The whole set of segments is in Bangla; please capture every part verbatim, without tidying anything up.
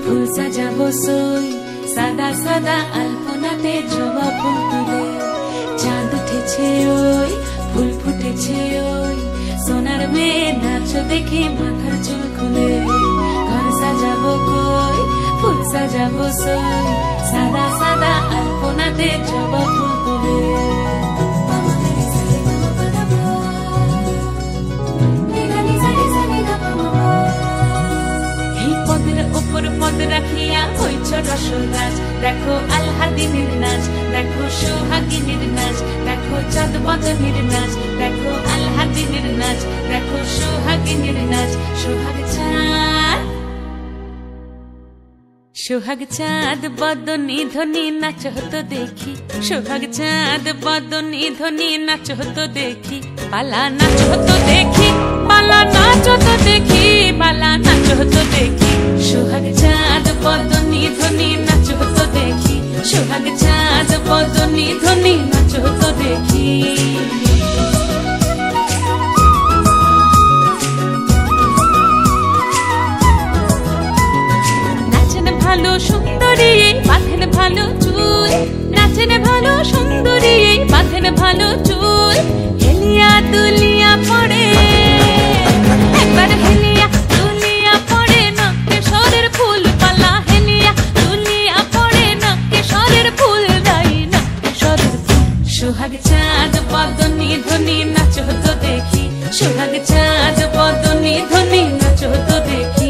ফুল সাজাবো সই সাদা সাদা আলপনাতে জবা ফুল তুলে চাঁদ উঠেছে ওই ফুল ফুটেছে ওই সোনার মেয়ে নাচ দেখে মাথার চুল খুলে ঘর সাজাবো কই ফুল সাজাবো সই সাদা সাদা আলপনাতে জবা ফুল তুলে পদ রাখিয়া হইছ রসরাজ দেখো আলহাদিনের নাচ দেখো সোহাগিনীর নাচ দেখো চাঁদ বদনের নাচ দেখো আলহাদিনের নাচ দেখো সোহাগিনীর নাচ সোহাগ চাঁদ সোহাগ চাঁদ বদনী ধ্বনি নাচ হতো দেখি সোহাগ চাঁদ বদনী ধ্বনি নাচ হতো দেখি পালা নাচ হতো দেখি পালা নাচ হতো দেখি পালা নাচ হতো দেখি সোহাগ চাঁদ বদনী ধ্বনি নাচ হতো দেখি সোহাগ চাঁদ বদনী ধ্বনি নাচ হতো দেখি নাচেন ভালো সুন্দরী বাঁধেন ভালো চুল নাচেন ভালো সুন্দরী বাঁধেন ভালো চুল হেলিয়া দুলিয়া পড়ে একবার হেলিয়া দুলিয়া পড়ে না কেশরের ফুল পালা হেলিয়া দুলিয়া পড়ে না কেশরের ফুল দাই না কেশরের ফুল সোহাগ চাঁদ বদনী ধ্বনি নাচ হতো দেখি সোহাগ চাঁদ বদনী ধ্বনি নাচ হতো দেখি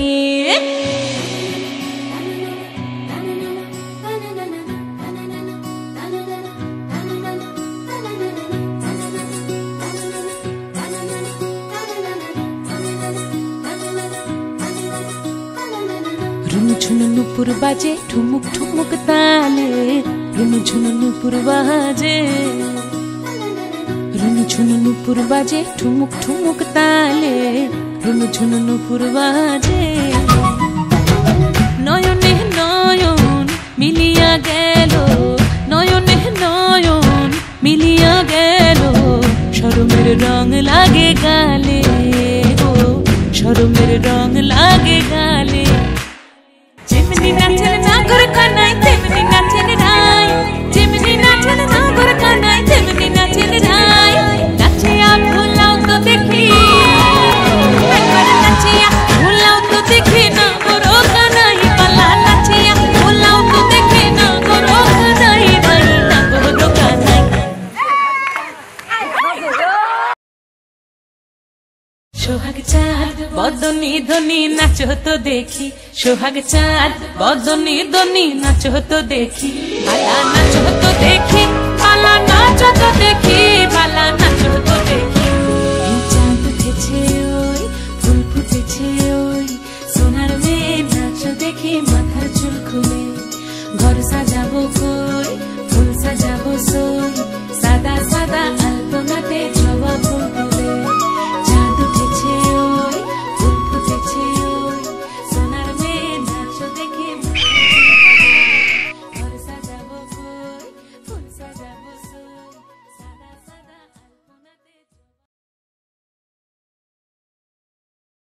रुनु झुनु नुपुर बाजे ठुमुक ठुमुक ताले रुनु झुनु नुपुर बाजे रुनु झुनु नुपुर बाजे ठुमुक ठुमुक ताले रुनु झुनु नुपुर बाजे नयने नयन मिलिया गेलो नयने नयन मिलिया गेलो शरमेर रंग लागे गाले गो शरमेर रंग लागे गाले जेमनी नाचन नागर कानाई तेमनी नाचन राय जेमनी नाचन नागर कानाई तेमनी नाचन राय नाचिया भुलाओ तो देखी एकबार नाचिया भुलाओ तो देखी ना गोरो कानाई पाला नाचिया भुलाओ तो देखी ना गोरो कानाई बाई ना गोरो कानाई সোহাগ চাঁদ বদনী ধ্বনি নাচ হতো দেখি সোহাগ চাঁদ বদনী ধ্বনি নাচ হতো দেখি পালা নাচ হতো দেখি পালা নাচ হতো দেখি পালা নাচ হতো দেখি চাঁদ উঠেছে ওই ফুল ফুটেছে ওই সোনার মেয়ে নাচ দেখি মাথার চুল খুলে ঘর সাজাবো